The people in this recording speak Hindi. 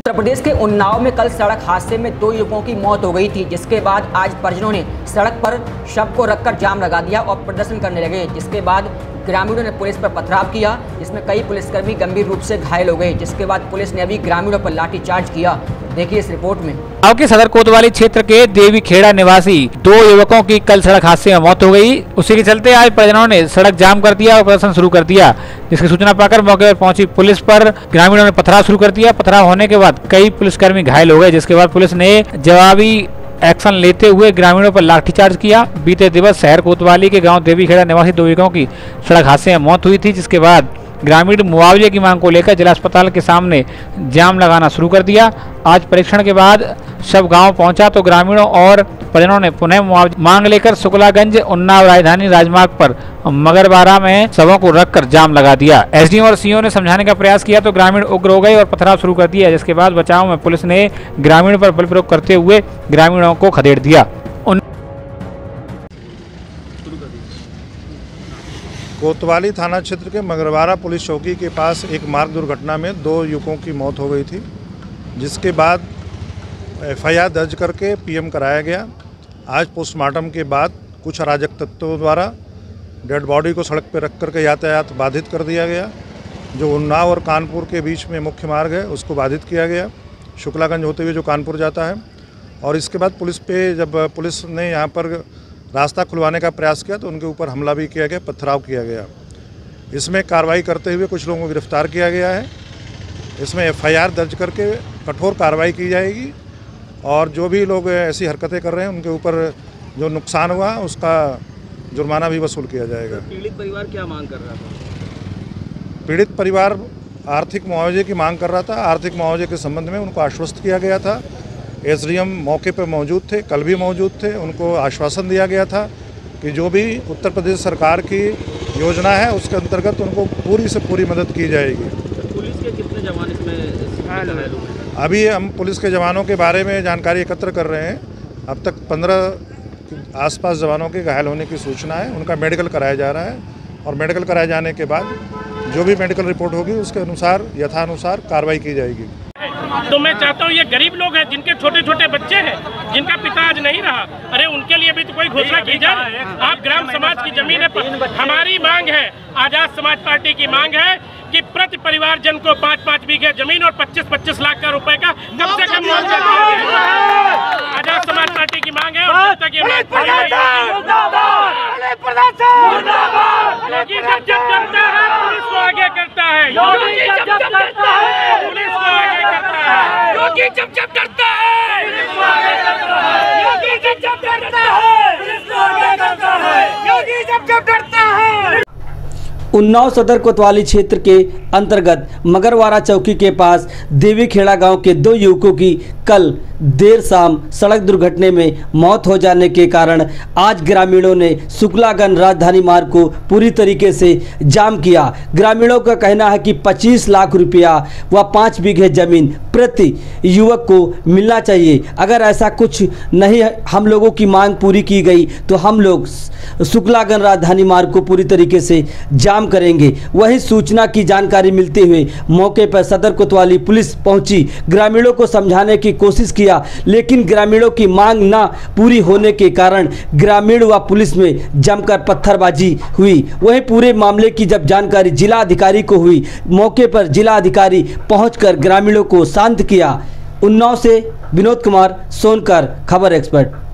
उत्तर प्रदेश के उन्नाव में कल सड़क हादसे में 2 युवकों की मौत हो गई थी, जिसके बाद आज परिजनों ने सड़क पर शव को रखकर जाम लगा दिया और प्रदर्शन करने लगे। जिसके बाद ग्रामीणों ने पुलिस पर पथराव किया, जिसमें कई पुलिसकर्मी गंभीर रूप से घायल हो गए। जिसके बाद पुलिस ने अभी ग्रामीणों पर लाठीचार्ज किया। देखिए इस रिपोर्ट में। गाँव के सदर कोतवाली क्षेत्र के देवी खेड़ा निवासी 2 युवकों की कल सड़क हादसे में मौत हो गई। उसी के चलते आज परिजनों ने सड़क जाम कर दिया और प्रदर्शन शुरू कर दिया। जिसकी सूचना पाकर मौके पर पहुंची पुलिस पर ग्रामीणों ने पथराव शुरू कर दिया। पथराव होने के बाद कई पुलिसकर्मी घायल हो गए। जिसके बाद पुलिस ने जवाबी एक्शन लेते हुए ग्रामीणों पर लाठीचार्ज किया। बीते दिवस शहर कोतवाली के गांव देवी खेड़ा निवासी 2 युवकों की सड़क हादसे में मौत हुई थी, जिसके बाद ग्रामीण मुआवजे की मांग को लेकर जिला अस्पताल के सामने जाम लगाना शुरू कर दिया। आज परीक्षण के बाद शव गांव पहुंचा तो ग्रामीणों और परिजनों ने पुनः मुआवजा मांग लेकर शुक्लागंज उन्नाव राजधानी राजमार्ग पर मगरवाड़ा में शवों को रखकर जाम लगा दिया। एसडीएम और सीओ ने समझाने का प्रयास किया तो ग्रामीण उग्र हो गए और पथराव शुरू कर दिया। जिसके बाद बचाव में पुलिस ने ग्रामीण पर बल प्रयोग करते हुए ग्रामीणों को खदेड़ दिया। कोतवाली थाना क्षेत्र के मगरवाड़ा पुलिस चौकी के पास एक मार्ग दुर्घटना में 2 युवकों की मौत हो गई थी, जिसके बाद एफआईआर दर्ज करके पीएम कराया गया। आज पोस्टमार्टम के बाद कुछ अराजक तत्वों द्वारा डेड बॉडी को सड़क पर रख करके यातायात बाधित कर दिया गया। जो उन्नाव और कानपुर के बीच में मुख्य मार्ग है उसको बाधित किया गया, शुक्लागंज होते हुए जो कानपुर जाता है। और इसके बाद जब पुलिस ने यहाँ पर रास्ता खुलवाने का प्रयास किया तो उनके ऊपर हमला भी किया गया, पथराव किया गया। इसमें कार्रवाई करते हुए कुछ लोगों को गिरफ्तार किया गया है। इसमें एफआईआर दर्ज करके कठोर कार्रवाई की जाएगी और जो भी लोग ऐसी हरकतें कर रहे हैं उनके ऊपर जो नुकसान हुआ उसका जुर्माना भी वसूल किया जाएगा। पीड़ित परिवार क्या मांग कर रहा था? पीड़ित परिवार आर्थिक मुआवजे की मांग कर रहा था। आर्थिक मुआवजे के संबंध में उनको आश्वस्त किया गया था। एसडीएम मौके पर मौजूद थे, कल भी मौजूद थे। उनको आश्वासन दिया गया था कि जो भी उत्तर प्रदेश सरकार की योजना है उसके अंतर्गत उनको पूरी से पूरी मदद की जाएगी। पुलिस के कितने जवान इसमें घायल हुए? अभी हम पुलिस के जवानों के बारे में जानकारी एकत्र कर रहे हैं। अब तक 15 आसपास जवानों के घायल होने की सूचना है। उनका मेडिकल कराया जा रहा है और मेडिकल कराए जाने के बाद जो भी मेडिकल रिपोर्ट होगी उसके अनुसार यथानुसार कार्रवाई की जाएगी। तो मैं चाहता हूँ ये गरीब लोग हैं जिनके छोटे छोटे बच्चे हैं, जिनका पिता आज नहीं रहा, अरे उनके लिए भी तो कोई घोषणा की जाए। आप ग्राम समाज की जमीन है। हमारी मांग है, आजाद समाज पार्टी की मांग है कि प्रति परिवार जन को 5-5 बीघे जमीन और 25-25 लाख का रुपए का कम से कम मुआवजा दिया। आजाद समाज पार्टी की मांग है और जब तक ये मांग पूरी नहीं होगी, जब करता है पुलिस को आगे करता है, पुलिस को आगे करता है, योगी जब करता है, योगी जब करता है, पुलिस को आगे करता है, योगी जब करता है। उन्नाव सदर कोतवाली क्षेत्र के अंतर्गत मगरवाड़ा चौकी के पास देवी खेड़ा गांव के 2 युवकों की कल देर शाम सड़क दुर्घटना में मौत हो जाने के कारण आज ग्रामीणों ने शुक्लागंज राजधानी मार्ग को पूरी तरीके से जाम किया। ग्रामीणों का कहना है कि 25 लाख रुपया व 5 बीघे जमीन प्रति युवक को मिलना चाहिए। अगर ऐसा कुछ नहीं हम लोगों की मांग पूरी की गई तो हम लोग शुक्लागंज राजधानी मार्ग को पूरी तरीके से जाम करेंगे। वही सूचना की जानकारी मिलते हुए मौके पर सदर कोतवाली पुलिस पहुंची, ग्रामीणों को समझाने की कोशिश किया, लेकिन ग्रामीणों की मांग ना पूरी होने के कारण ग्रामीण व पुलिस में जमकर पत्थरबाजी हुई। वहीं पूरे मामले की जब जानकारी जिला अधिकारी को हुई, मौके पर जिला अधिकारी पहुंचकर ग्रामीणों को शांत किया। उन्नाव से विनोद कुमार सोनकर, खबर एक्सपर्ट।